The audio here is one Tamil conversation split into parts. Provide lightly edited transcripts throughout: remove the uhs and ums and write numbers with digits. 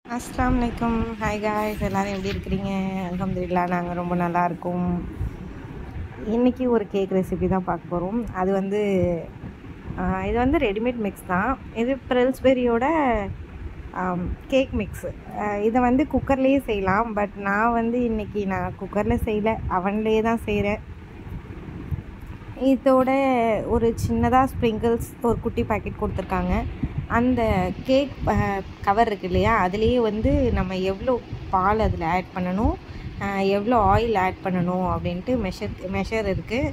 அஸ்ஸலாமு அலைக்கும். ஹாய் காய்ஸ், எல்லோரும் எப்படி இருக்கிறீங்க? அல்ஹம்துலில்லாஹ் நாங்கள் ரொம்ப நல்லா இருக்கோம். இன்றைக்கி ஒரு கேக் ரெசிபி தான் பார்க்க போகிறோம். இது வந்து ரெடிமேட் மிக்ஸ் தான். இது ப்ரில்ஸ்பெரியோட கேக் மிக்ஸு. இதை வந்து குக்கர்லேயே செய்யலாம். பட் நான் இன்றைக்கி குக்கரில் செய்யலை, அவன்லேயே தான் செய்கிறேன். இதோட ஒரு சின்னதாக ஸ்ப்ரிங்கிள்ஸ் ஒரு குட்டி பாக்கெட் கொடுத்துருக்காங்க. அந்த கேக் கவர் இருக்கு இல்லையா, அதுலேயே வந்து நம்ம எவ்வளோ பால் அதில் ஆட் பண்ணணும், எவ்வளோ ஆயில் ஆட் பண்ணணும் அப்படின்ட்டு மெஷர் இருக்குது.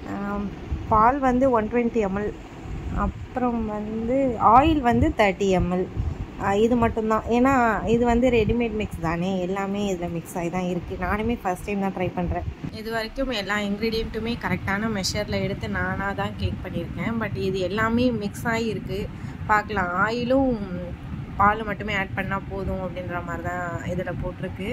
பால் வந்து 120 ml, அப்புறம் வந்து ஆயில் வந்து 30 ml. இது மட்டும்தான். ஏன்னா இது வந்து ரெடிமேட் மிக்ஸ் தானே, எல்லாமே இதில் மிக்ஸ் ஆகி தான் இருக்குது. நானுமே ஃபஸ்ட் டைம் தான் ட்ரை பண்ணுறேன். இது வரைக்கும் எல்லா இன்க்ரீடியண்ட்டுமே கரெக்டான மெஷரில் எடுத்து நானாக தான் கேக் பண்ணியிருக்கேன். பட் இது எல்லாமே மிக்ஸ் ஆகி இருக்குது. பார்க்கலாம், ஆயிலும் பால் மட்டுமே ஆட் பண்ணால் போதும் அப்படின்ற மாதிரி தான் இதில் போட்டிருக்கு.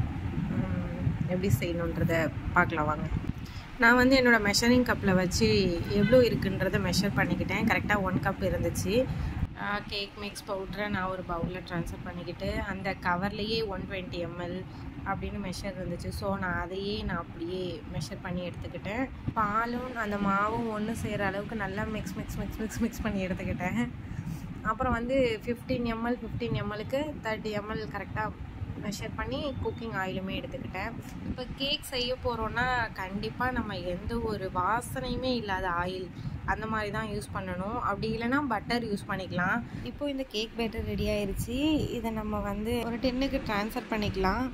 எப்படி செய்யணுன்றதை பார்க்கலாம் வாங்க. நான் வந்து என்னோடய மெஷரிங் கப்பில் வச்சு எவ்வளோ இருக்குன்றதை மெஷர் பண்ணிக்கிட்டேன். கரெக்டாக 1 கப் இருந்துச்சு. கேக் மிக்ஸ் பவுடரை நான் ஒரு பவுலில் ட்ரான்ஸ்ஃபர் பண்ணிக்கிட்டு, அந்த கவர்லேயே 120 ml அப்படின்னு மெஷர் இருந்துச்சு. ஸோ நான் அதையே அப்படியே மெஷர் பண்ணி எடுத்துக்கிட்டேன். பாலும் அந்த மாவும் ஒன்று செய்கிற அளவுக்கு நல்லா மிக்ஸ் பண்ணி எடுத்துக்கிட்டேன். அப்புறம் வந்து 15 mlக்கு 30 ml கரெக்டாக மெஷர் பண்ணி குக்கிங் ஆயிலுமே எடுத்துக்கிட்டேன். இப்போ கேக் செய்ய போகிறோன்னா கண்டிப்பாக நம்ம எந்த ஒரு வாசனையுமே இல்லாத ஆயில் அந்த மாதிரி தான் யூஸ் பண்ணணும். அப்படி இல்லைனா பட்டர் யூஸ் பண்ணிக்கலாம். இப்போது இந்த கேக் பேட்டர் ரெடி ஆயிடுச்சு. இதை நம்ம வந்து ஒரு டின்னுக்கு ட்ரான்ஸ்ஃபர் பண்ணிக்கலாம்.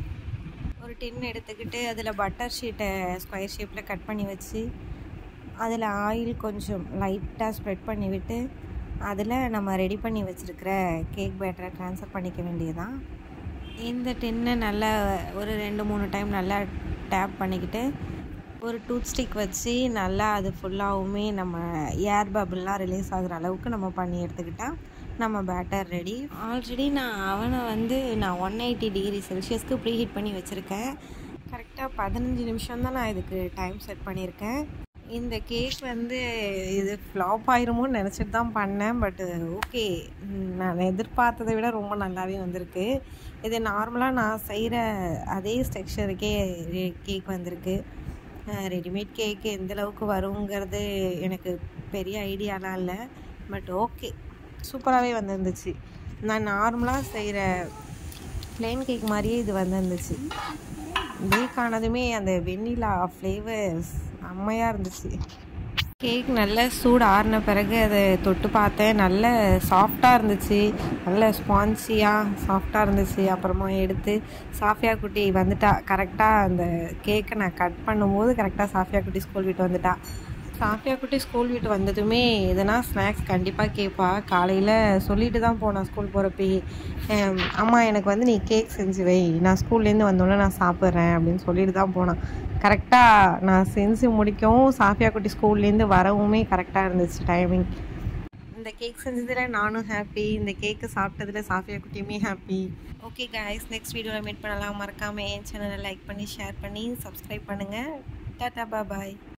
ஒரு டின் எடுத்துக்கிட்டு அதில் பட்டர் ஷீட்டை ஸ்கொயர் ஷேப்பில் கட் பண்ணி வச்சு அதில் ஆயில் கொஞ்சம் லைட்டாக ஸ்ப்ரெட் பண்ணி விட்டு அதில் நம்ம ரெடி பண்ணி வச்சுருக்கிற கேக் பேட்டரை ட்ரான்ஸ்ஃபர் பண்ணிக்க வேண்டியதுதான். இந்த டின்னை நல்லா ஒரு 2-3 டைம் நல்லா டேப் பண்ணிக்கிட்டு ஒரு டூத் ஸ்டிக் வச்சு நல்லா அது ஃபுல்லாகவுமே நம்ம ஏர் பபிள்லாம் ரிலீஸ் ஆகிற அளவுக்கு நம்ம பண்ணி எடுத்துக்கிட்டால் நம்ம பேட்டர் ரெடி. ஆல்ரெடி நான் அவனை வந்து 180 டிகிரி செல்சியஸ்க்கு ப்ரீ ஹீட் பண்ணி வச்சுருக்கேன். கரெக்டாக 15 நிமிஷம் தான் நான் இதுக்கு டைம் செட் பண்ணியிருக்கேன். இந்த கேக் வந்து இது ஃப்ளாப் ஆயிருமோன்னு நினச்சிட்டு தான் பண்ணேன். பட் ஓகே, நான் எதிர்பார்த்ததை விட ரொம்ப நல்லாவே வந்திருக்கு. இது நார்மலாக நான் செய்கிற அதே ஸ்ட்ரக்சருக்கே கேக் வந்திருக்கு. ரெடிமேட் கேக்கு எந்தளவுக்கு வருங்கிறது எனக்கு பெரிய ஐடியாலாம் இல்லை. பட் ஓகே, சூப்பராகவே வந்துருந்துச்சு. நான் நார்மலாக செய்கிற ப்ளெயின் கேக் மாதிரியே இது வந்துருந்துச்சு. பேக் ஆனதுமே அந்த வெண்ணிலா ஃப்ளேவர்ஸ் செம்மையாக இருந்துச்சு. கேக் நல்ல சூடு ஆறின பிறகு அதை தொட்டு பார்த்தேன். நல்ல சாஃப்டாக இருந்துச்சு, நல்ல ஸ்பான்சியாக சாஃப்டாக இருந்துச்சு. அப்புறமா எடுத்து சாஃபியா குட்டி வந்துட்டா. கரெக்டாக அந்த கேக்கை நான் கட் பண்ணும்போது கரெக்டாக சாஃபியா குட்டி ஸ்கூல் விட்டு வந்துட்டா. சாஃபியா குட்டி ஸ்கூல் விட்டு வந்ததுமே எதனா ஸ்நாக்ஸ் கண்டிப்பாக கேட்பா. காலையில் சொல்லிட்டு தான் போனான் ஸ்கூல் போகிறப்பயே, அம்மா எனக்கு வந்து நீ கேக் செஞ்சு வை, நான் ஸ்கூல்லேருந்து வந்தோடனே நான் சாப்பிட்றேன் அப்படின்னு சொல்லிட்டு தான் போனான். கரெக்டாக நான் செஞ்சு முடிக்கவும் சாஃபியா குட்டி ஸ்கூல்லேருந்து வரவுமே கரெக்டாக இருந்துச்சு டைமிங். இந்த கேக் செஞ்சதில் நானும் ஹாப்பி, இந்த கேக்கு சாப்பிட்டதில் சாஃபியா குட்டியுமே ஹாப்பி. ஓகே காய்ஸ், நெக்ஸ்ட் வீடியோவில் மீட் பண்ணலாம். மறக்காமல் என் சேனலை லைக் பண்ணி ஷேர் பண்ணி சப்ஸ்கிரைப் பண்ணுங்கள். டாட்டா பாய்.